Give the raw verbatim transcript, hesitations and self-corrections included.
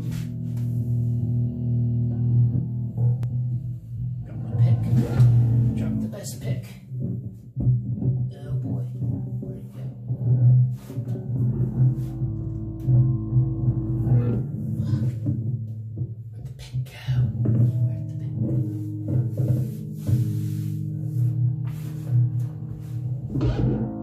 Got my pick. Drop the best pick. Oh boy. Where'd it go? Where'd the pick go? Where'd the pick go?